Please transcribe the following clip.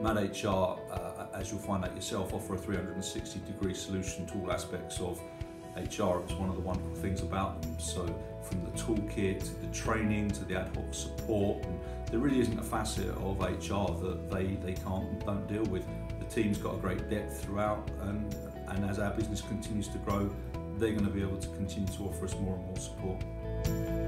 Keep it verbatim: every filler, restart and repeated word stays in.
Mad H R, uh, as you'll find out yourself, offer a three hundred sixty degree solution to all aspects of H R. It's one of the wonderful things about them. So from the toolkit, to the training, to the ad hoc support, and there really isn't a facet of H R that they, they can't and don't deal with. The team's got a great depth throughout, and, and as our business continues to grow, they're going to be able to continue to offer us more and more support.